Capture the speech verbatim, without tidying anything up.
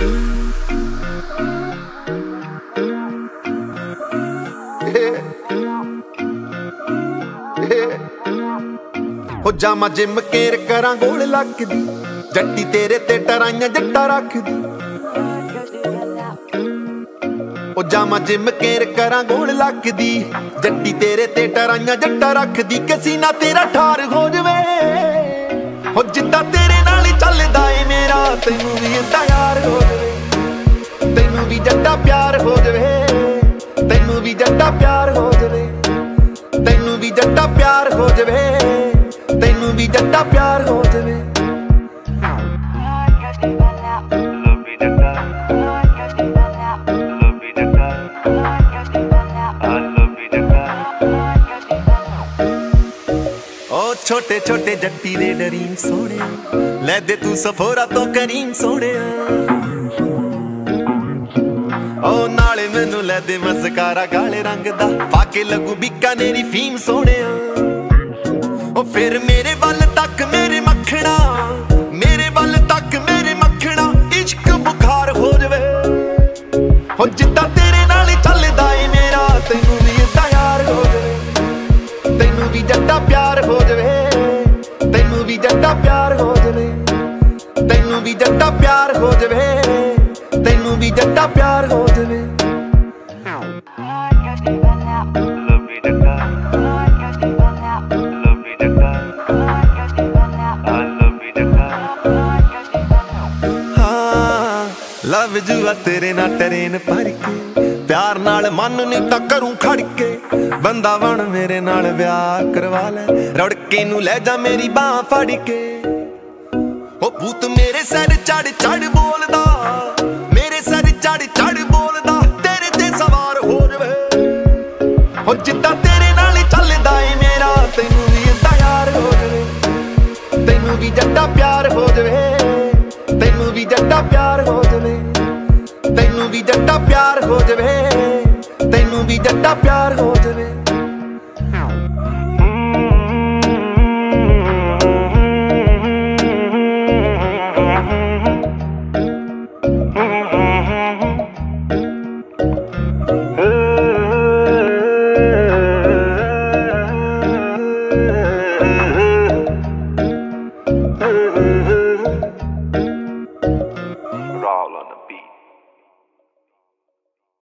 हो जामा जिम केर करा गोल लगदी, जट्टी तेरे ते टराइयां जट्टा रखदी। ओ जामा जिम केर करा गोल लगदी, जट्टी तेरे ते टराइयां जट्टा रखदी। किसी ना तेरा ठार हो जवे, हो जिद्दां तेरे नाल ही चलदा ए मेरा, तैनू भी इदां यार हो जवे। तैनू भी जट्टा प्यार हो जवे, तैनू भी जट्टा प्यार हो जवे, तैनू भी जट्टा प्यार हो जवे, तैनू भी जट्टा प्यार हो जवे। ओ छोटे छोटे जट्टी दे डरीम सोने, लै दे तू सफोरा तो करीम सोने। ओ नाले मैनू लै दे मस्कारा काले रंग दा, पाके लगू बीकानेरी फीम सोने। ओ फिर मेरे वल तक मेरे मक्खना, मेरे वल तक मेरे मक्खना, इश्क बुखार हो जवे। हो जिद्दां तेरे नाल चलदा ए मेरा, तैनू भी इदां यार हो जवे। तैनू भी जट्टा प्यार हो जवे, तैनू भी जट्टा प्यार हो जवे, तैनू भी जट्टा प्यार हो जवे, तैनू भी जट्टा प्यार हो जवे। लव जुआ तेरे ना ट्रेन भर के, प्यार नाल मन नहीं तां करूं खड़ के। बंदा बन मेरे नाल ब्याह करवा ले, रड़के नू लै जा मेरी बांह फड़ के। ओ भूत मेरे सिर चढ़ चढ़ बोलदा, मेरे सिर चढ़ चढ़ बोलदा, तेरे ते सवार हो जवे। हो जिद्दां तेरे नाल चलदा ए मेरा, तैनू भी इदां यार हो जवे। तैनू भी जट्टा प्यार हो जवे, तैनू भी जट्टा प्यार हो जवे, तैनू भी जट्टा प्यार हो जवे, तैनू भी जट्टा प्यार हो जवे।